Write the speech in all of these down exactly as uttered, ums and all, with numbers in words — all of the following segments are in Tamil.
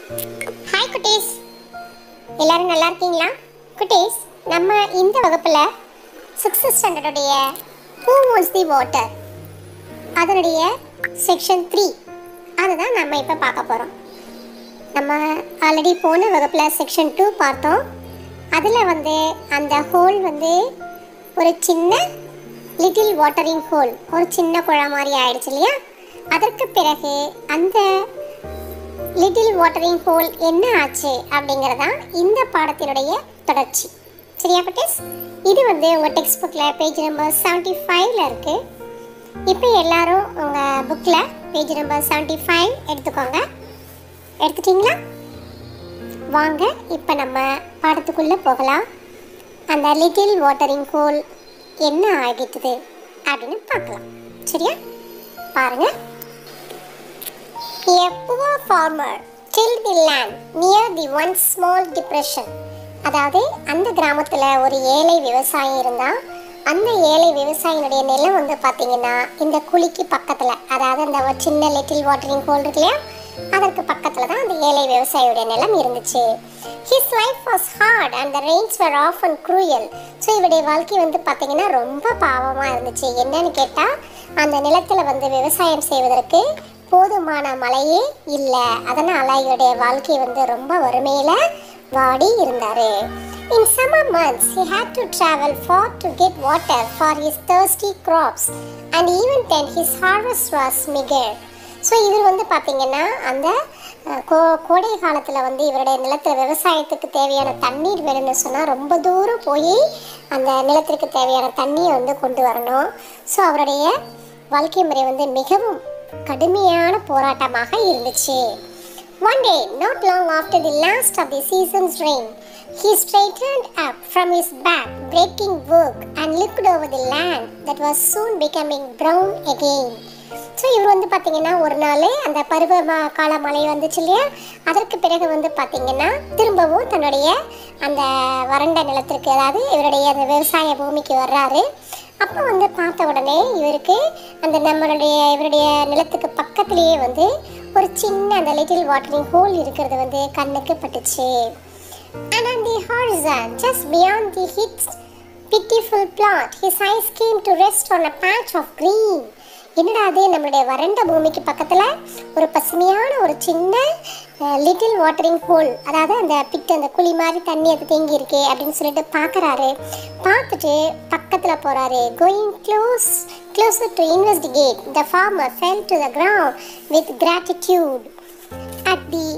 ஹாய் குட்டீஸ், எல்லாரும் நல்லா இருக்கீங்களா? குட்டீஸ், நம்ம இந்த வகுப்பில் சிக்ஸ்த் ஸ்டாண்டர்டுடைய ஹூ வாண்ட்ஸ் தி வாட்டர் அதனுடைய செக்ஷன் த்ரீ அதுதான் நம்ம இப்போ பார்க்க போகிறோம். நம்ம ஆல்ரெடி போன வகுப்பில் செக்ஷன் டூ பார்த்தோம். அதில் வந்து அந்த ஹோல் வந்து ஒரு சின்ன லிட்டில் வாட்டரிங் ஹோல், ஒரு சின்ன குழா மாதிரி ஆயிடுச்சு இல்லையா? அதற்கு பிறகு அந்த லிட்டில் வாட்டரிங் ஹோல் என்ன ஆச்சு அப்படிங்கிறதான் இந்த பாடத்தினுடைய தொடர்ச்சி. சரியா குட்டீஸ்? இது வந்து உங்கள் டெக்ஸ்ட் புக்கில் பேஜ் நம்பர் செவன்ட்டி ஃபைவ்ல இருக்குது. இப்போ எல்லாரும் உங்கள் புக்கில் பேஜ் நம்பர் செவன்ட்டி ஃபைவ் எடுத்துக்கோங்க. எடுத்துட்டிங்களா? வாங்க இப்போ நம்ம பாடத்துக்குள்ளே போகலாம். அந்த லிட்டில் வாட்டரிங் ஹோல் என்ன ஆகிட்டுது அப்படின்னு பார்க்கலாம். சரியா? பாருங்கள். A poor farmer tilled the land near the one small depression. அதாவது அந்த கிராமத்தில் ஒரு ஏழை விவசாயி இருந்தால் அந்த ஏழை விவசாயினுடைய நிலம் வந்து பார்த்தீங்கன்னா இந்த குழிக்கு பக்கத்தில், அதாவது அந்த சின்ன லிட்டில் வாட்டரிங் ஹோல் இருக்கு இல்லையா, அதற்கு பக்கத்தில் தான் அந்த ஏழை விவசாயியுடைய நிலம் இருந்துச்சு. His life was hard and the rains were often cruel. So இவருடைய வாழ்க்கை வந்து பார்த்தீங்கன்னா ரொம்ப பாவமாக இருந்துச்சு. என்னன்னு கேட்டால், அந்த நிலத்தில் வந்து விவசாயம் செய்வதற்கு போதுமான மழையே இல்லை. அதனால் இவருடைய வாழ்க்கை வந்து ரொம்ப வறுமையில் வாடி இருந்தார். In summer months, he had to travel far to get water for his thirsty crops, and even then his harvest was meager. So இவர் வந்து பார்த்திங்கன்னா அந்த கோ கோடை காலத்தில் வந்து இவருடைய நிலத்தில் விவசாயத்துக்கு தேவையான தண்ணீர் வேணும்னு சொன்னால் ரொம்ப தூரம் போய் அந்த நிலத்திற்கு தேவையான தண்ணியை வந்து கொண்டு வரணும். ஸோ அவருடைய வாழ்க்கை முறை வந்து மிகவும் கடுமையான போராட்டமாக இருந்துச்சு. One day, not long after the last of the season's rain, he straightened up from his back breaking work and looked over the land that was soon becoming brown again. So இவர் வந்து பார்த்திங்கன்னா ஒரு நாள் அந்த பருவ கால மழை வந்துச்சு இல்லையா, அதற்கு பிறகு வந்து பார்த்திங்கன்னா திரும்பவும் தன்னுடைய அந்த வறண்ட நிலத்திற்கு, அதாவது இவருடைய அந்த விவசாய பூமிக்கு வர்றாரு. அப்போ வந்து பார்த்த உடனே இவருக்கு அந்த நம்மளுடைய இவருடைய நிலத்துக்கு பக்கத்துலேயே வந்து ஒரு சின்ன அந்த லிட்டில் வாட்டரிங் ஹோல் இருக்கிறது வந்து கண்ணுக்கு பட்டுச்சு. And on the horizon, just beyond the his pitiful plot, his eyes came to rest on a patch of green. என்னடா அது, நம்மளுடைய வறண்ட பூமிக்கு பக்கத்தில் ஒரு பசுமையான ஒரு சின்ன லிட்டில் வாட்டரிங் ஹோல், அதாவது அந்த பிட்டு அந்த குழி மாதிரி தண்ணி அது தேங்கி இருக்கே அப்படின்னு சொல்லிட்டு பார்க்குறாரு. பார்த்துட்டு பக்கத்தில் போகிறாரு. Going close closer to investigate, the farmer fell to the ground with gratitude at the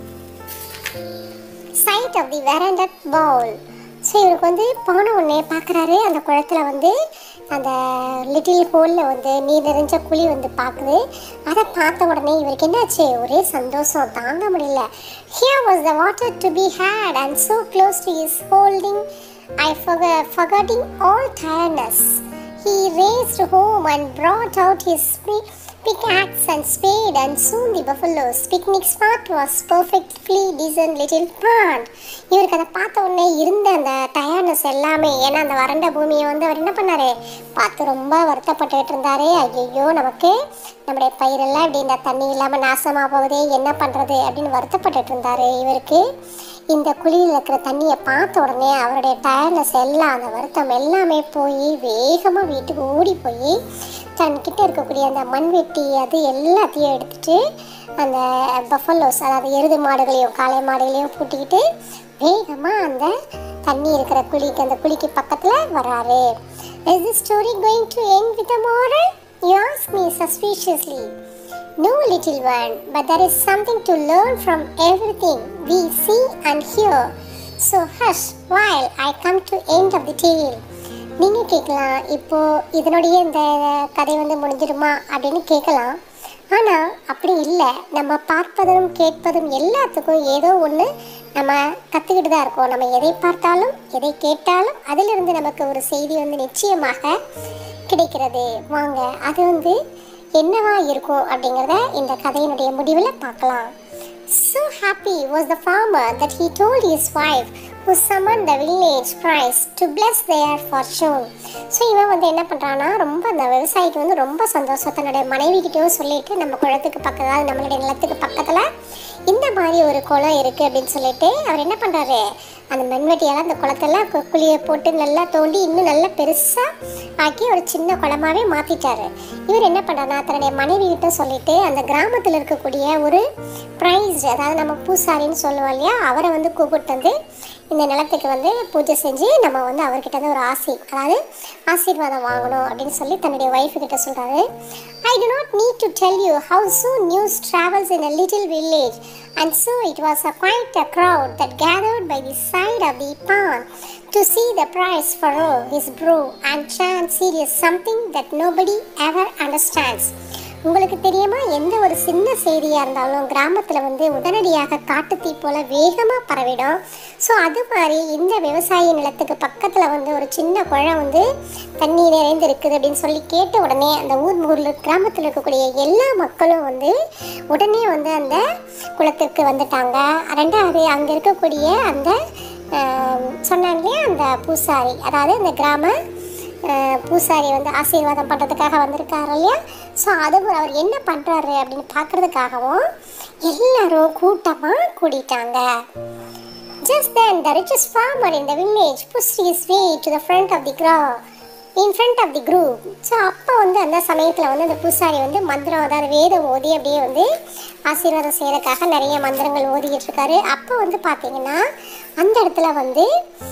sight of the veranda bowl. So இவருக்கு வந்து போன உடனே பார்க்குறாரு, அந்த குளத்தில் வந்து அந்த லிட்டில் ஹோலில் வந்து நீர் நிறைஞ்ச குழி வந்து பார்க்குது. அதை பார்த்த உடனே இவருக்கு என்னாச்சு, ஒரே சந்தோஷம் தாங்க முடியல. Here was the water to be had and so close to his holding, I forgot, forgetting all tiredness. He raced home and brought out his pickaxe and spade, and soon the buffalo's picnic spot was perfectly decent little pond. இவருக்கு அதை பார்த்த உடனே இருந்த அந்த டயர்னஸ் எல்லாமே, ஏன்னா அந்த வறண்ட பூமியை வந்து அவர் என்ன பண்ணார் பார்த்து ரொம்ப வருத்தப்பட்டுக்கிட்டு இருந்தார். ஐயோ, நமக்கு நம்முடைய பயிரெல்லாம் இப்படி இந்த தண்ணி இல்லாமல் நாசமாக போகுதே, என்ன பண்ணுறது அப்படின்னு வருத்தப்பட்டுட்டு இருந்தார். இவருக்கு இந்த குழியில் இருக்கிற தண்ணியை பார்த்த உடனே அவருடைய டயர்னஸ் எல்லாம், அந்த வருத்தம் எல்லாமே போய் வேகமாக வீட்டுக்கு ஓடி போய் தன்கிட்ட இருக்கக்கூடிய அந்த மண்வெட்டி அது எல்லாத்தையும் எடுத்துகிட்டு அந்த பஃபலோஸ், அதாவது எருது மாடுகளையும் காளை மாடுகளையும் பூட்டிக்கிட்டு வேகமாக அந்த தண்ணி இருக்கிற குழிக்கு அந்த குழிக்கு பக்கத்தில் வராரு. Is the story going to end with a moral? You ask me suspiciously. No, little one, but there is something to learn from everything we see and hear. So hush while I come to end of the tale. நீங்கள் கேட்கலாம், இப்போது இதனுடைய இந்த கதை வந்து முடிஞ்சிடுமா அப்படின்னு கேட்கலாம். ஆனால் அப்படி இல்லை. நம்ம பார்ப்பதும் கேட்பதும் எல்லாத்துக்கும் ஏதோ ஒன்று நம்ம கற்றுக்கிட்டு தான் இருக்கோம். நம்ம எதை பார்த்தாலும் எதை கேட்டாலும் அதிலிருந்து நமக்கு ஒரு செய்தி வந்து நிச்சயமாக கிடைக்கிறது. வாங்க, அது வந்து என்னவா இருக்கும் அப்படிங்கிறத இந்த கதையினுடைய முடிவில் பார்க்கலாம். So happy was the farmer that he told his wife, who summoned the village priest to bless their fortune. So இவன் வந்து என்ன பண்ணுறான்னா ரொம்ப அந்த விவசாயிக்கு வந்து ரொம்ப சந்தோஷம். தன்னுடைய மனைவிக்கிட்டையும் சொல்லிட்டு நம்ம குளத்துக்கு பக்கத்தில் நம்மளுடைய நிலத்துக்கு பக்கத்தில் இந்த மாதிரி ஒரு குளம் இருக்குது அப்படின்னு சொல்லிட்டு அவர் என்ன பண்ணுறாரு, அந்த மண்வெட்டியால் அந்த குளத்தெல்லாம் குழியை போட்டு நல்லா தோண்டி இன்னும் நல்லா பெருசாக ஆக்கி ஒரு சின்ன குளமாகவே மாற்றிட்டாரு. இவர் என்ன பண்ணுறாருனா தன்னுடைய மனைவிகிட்ட சொல்லிட்டு அந்த கிராமத்தில் இருக்கக்கூடிய ஒரு ப்ரைஸ், அதாவது நம்ம பூசாரின்னு சொல்லுவோம் இல்லையா, அவரை வந்து கூப்பிட்டு வந்து இந்த நிலத்துக்கு வந்து பூஜை செஞ்சு நம்ம வந்து அவர்கிட்ட வந்து ஒரு ஆசி, அதாவது ஆசீர்வாதம் வாங்கணும் அப்படின்னு சொல்லி தன்னுடைய ஒய்ஃபுக்கிட்ட சொல்கிறாரு. I do not need to tell you how soon news travels in a little village, and so it was a quite a crowd that gathered by the side of the pond to see the prize furrow his brow and chant serious something that nobody ever understands. உங்களுக்கு தெரியுமா, எந்த ஒரு சின்ன செய்தியாக இருந்தாலும் கிராமத்தில் வந்து உடனடியாக காட்டுத்தீ போல் வேகமாக பரவிடும். ஸோ அது மாதிரி இந்த விவசாய நிலத்துக்கு பக்கத்தில் வந்து ஒரு சின்ன குளம் வந்து தண்ணி நிறைந்து இருக்குது அப்படின்னு சொல்லி கேட்ட உடனே அந்த ஊர் ஊரில் கிராமத்தில் இருக்கக்கூடிய எல்லா மக்களும் வந்து உடனே வந்து அந்த குளத்திற்கு வந்துட்டாங்க. ரெண்டாவது அங்கே இருக்கக்கூடிய அந்த சொன்னாங்களே அந்த பூசாரி, அதாவது அந்த கிராம பூசாரி வந்து ஆசீர்வாதம் பண்ணுறதுக்காக வந்திருக்காரு இல்லையா. ஸோ அது அவர் என்ன பண்ணுறாரு அப்படின்னு பார்க்குறதுக்காகவும் எல்லாரும் கூட்டமாக கூடிட்டாங்க. Just then the richest farmer in the village pushed his way to the front of the crowd. In front of the group. So அப்போ வந்து அந்த சமயத்தில் வந்து அந்த பூசாரி வந்து மந்திரம், அதாவது வேதம் ஓதி அப்படியே வந்து ஆசீர்வாதம் செய்கிறதுக்காக நிறைய மந்திரங்கள் ஓதிக்கிட்டு இருக்காரு. அப்போ வந்து பார்த்தீங்கன்னா அந்த இடத்துல வந்து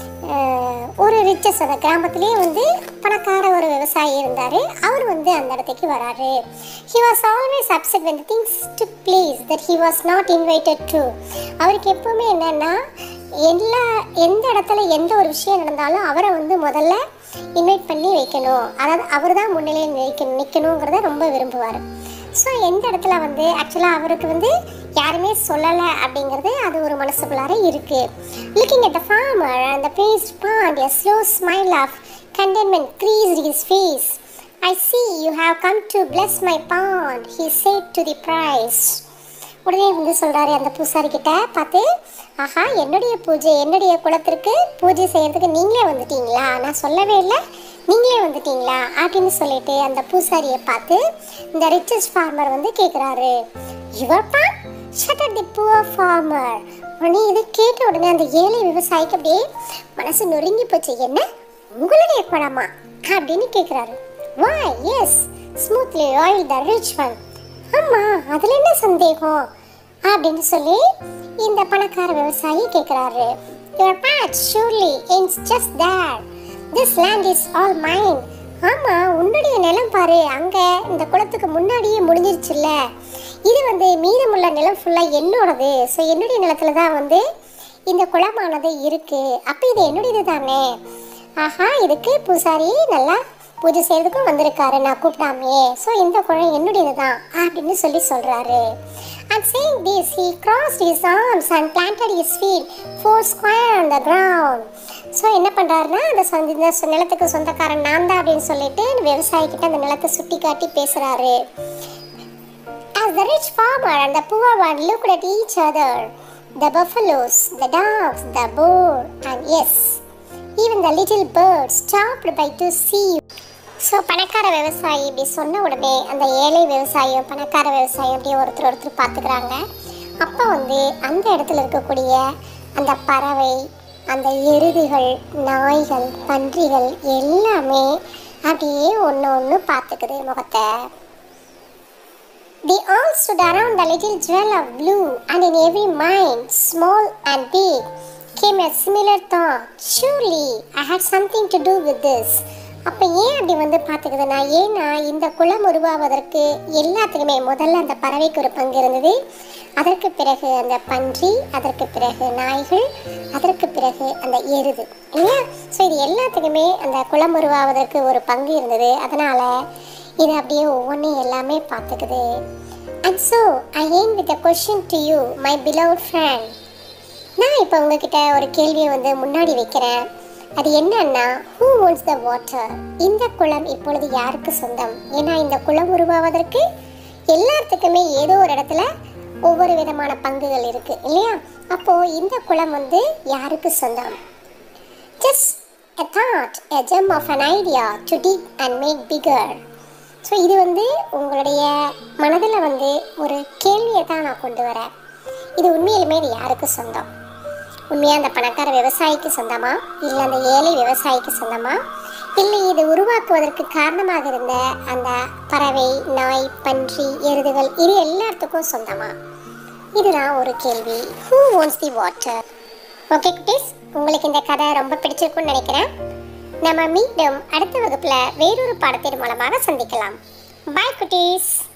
ஒரு ரிச்சஸ், அந்த கிராமத்திலே வந்து பணக்கார ஒரு விவசாயி இருந்தார். அவர் வந்து அந்த இடத்துக்கு வராரு. He was always upset when the things took place that he was not invited to. அவருக்கு எப்பவுமே என்னன்னா எல்லா எந்த இடத்துல எந்த ஒரு விஷயம் நடந்தாலும் அவரை வந்து முதல்ல இன்வைட் பண்ணி வைக்கணும், அதாவது அவர் தான் முன்னிலையில் நிற்கணும் நிற்கணுங்கிறத ரொம்ப விரும்புவார். ஸோ எந்த இடத்துல வந்து ஆக்சுவலாக அவருக்கு வந்து யாருமே சொல்லலை அப்படிங்கிறது அது ஒரு மனசுக்குள்ளார இருக்குது. Looking at the farmer and the praised pond, a slow smile of contentment creased his face. I see you have come to bless my pond, he said to the priest. உடனே வந்து சொல்கிறாரு அந்த பூசாரி கிட்ட பார்த்து, ஆஹா என்னுடைய பூஜை என்னுடைய குலத்திற்கு பூஜை செய்கிறதுக்கு நீங்களே வந்துட்டீங்களா, நான் சொல்லவே இல்லை, நீங்களே வந்துட்டீங்களா அப்படின்னு சொல்லிட்டு அந்த பூசாரியை பார்த்து இந்த ரிச்சஸ்ட் ஃபார்மர் வந்து கேட்குறாரு. Your pond shutter the poor farmer. உடனே இதை கேட்ட உடனே அந்த ஏழை விவசாயிக்கு அப்படியே மனசு நொறுங்கி போச்சு. என்ன உங்களுடைய குளமா அப்படின்னு கேட்குறாரு. Was smoothly oil the rich one. ஆமாம் அதில் என்ன சந்தேகம் அப்படின்னு சொல்லி இந்த பணக்கார விவசாயி கேட்குறாரு. Your pot surely it's just that. This land is all mine. ஆமாம் உன்னுடைய நிலம் பாரு, அங்கே இந்த குளத்துக்கு முன்னாடியே முடிஞ்சிருச்சுல்ல, இது வந்து மீதமுள்ள நிலம் ஃபுல்லாக என்னோடது. ஸோ என்னுடைய நிலத்தில் தான் வந்து இந்த குளமானது இருக்குது, அப்போ இது என்னுடையது தானே. ஆஹா இதுக்கு பூசாரி நல்லா பூஜை செய்கிறதுக்கும் வந்திருக்காரு நான் கூப்பிடாமே, ஸோ இந்த குளம் என்னுடையது தான் அப்படின்னு சொல்லி சொல்கிறாரு. And saying this, he crossed his arms and planted his feet four square on the ground. So என்ன பண்ணுறாருன்னா அந்த சொந்த இந்த நிலத்துக்கு சொந்தக்காரன் நான் தான் அப்படின்னு சொல்லிட்டு விவசாயிக்கிட்ட அந்த நிலத்தை சுட்டி காட்டி பேசுகிறாரு. As the rich farmer and the poor one looked at each other, the buffaloes, the dogs, the boar, and yes, even the little birds stopped by to see you. So பணக்கார விவசாயி இப்படி சொன்ன உடனே அந்த ஏழை விவசாயியும் பணக்கார விவசாயம் அப்படியே ஒருத்தர் ஒருத்தர் பார்த்துக்கிறாங்க. அப்போ வந்து அந்த இடத்துல இருக்கக்கூடிய அந்த பறவை, அந்த எருதுகள், நாய்கள், பன்றிகள் எல்லாமே அப்படியே ஒன்று ஒன்று பார்த்துக்குது முகத்தை. They all stood around the little jewel of blue, and in every mind, small and big, came a similar thought. Surely I had something to do with this. அப்போ ஏன் அப்படி வந்து பார்த்துக்குதுன்னா, ஏன்னா இந்த குளம் உருவாவதற்கு எல்லாத்துக்குமே முதல்ல அந்த பறவைக்கு ஒரு பங்கு இருந்தது, அதற்கு பிறகு அந்த பன்றி, அதற்கு பிறகு நாய்கள், அதற்கு பிறகு அந்த எருது இல்லையா. ஸோ இது எல்லாத்துக்குமே அந்த குளம் உருவாவதற்கு ஒரு பங்கு இருந்தது. அதனால் இது அப்படியே ஒவ்வொன்றும் எல்லாமே பார்த்துக்குது. And so I end with a question to you, my beloved friend. நான் இப்போ உங்ககிட்ட ஒரு கேள்வியை வந்து முன்னாடி வைக்கிறேன். அது என்னன்னா, who owns the water? இந்த குளம் இப்பொழுது யாருக்கு சொந்தம்? ஏன்னா இந்த குளம் உருவாவதற்கு எல்லாத்துக்குமே ஏதோ ஒரு இடத்துல ஒவ்வொரு விதமான பங்குகள் இருக்கு இல்லையா. அப்போ இந்த குளம் வந்து யாருக்கு சொந்தம்? Just a thought, a gem of an idea to dig and make bigger. So இது வந்து உங்களுடைய மனதில் வந்து ஒரு கேள்வியை தான் நான் கொண்டு வரேன். இது உண்மையிலுமே இது யாருக்கு சொந்தம்? உண்மையாக அந்த பணக்கார விவசாயிக்கு சொந்தமா, இல்லை அந்த ஏழை விவசாயிக்கு சொந்தமா, இல்லை இது உருவாக்குவதற்கு காரணமாக இருந்த அந்த பறவை, நாய், பன்றி, எருதுகள் இது எல்லாத்துக்கும் சொந்தமா? இதுதான் ஒரு கேள்வி. Who owns the water? Okay குட்டீஸ், உங்களுக்கு இந்த கதை ரொம்ப பிடிச்சிருக்குன்னு நினைக்கிறேன். நம்ம மீண்டும் அடுத்த வகுப்பில் வேறொரு பாடத்தின் மூலமாக சந்திக்கலாம். பாய் குட்டீஸ்.